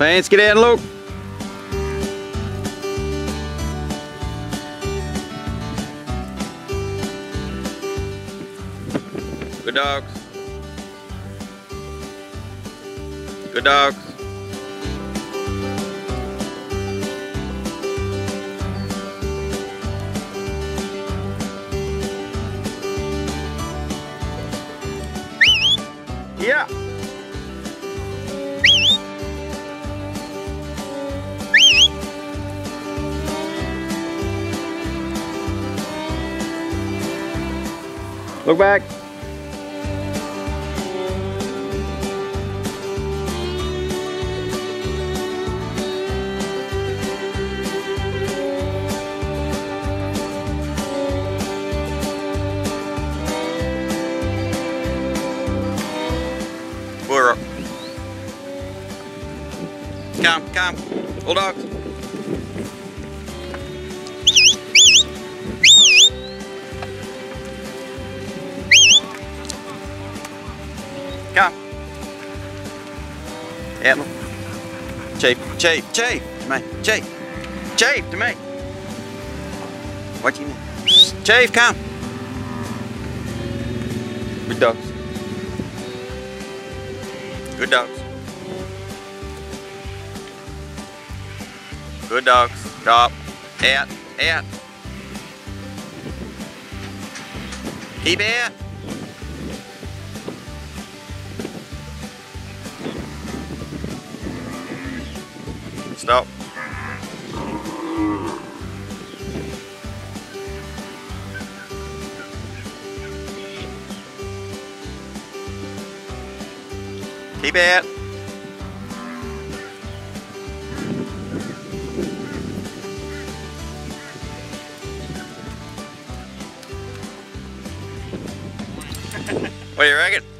Vance, get in, look. Good dogs. Good dogs. Yeah. Look back. We're come, old dogs. Come. Yeah, look. Chafe, to me, chafe to me. What you need? Chafe, come. Good dogs. Good dogs. Good dogs. Stop. Out. Keep it. Stop. Keep it. What do you reckon?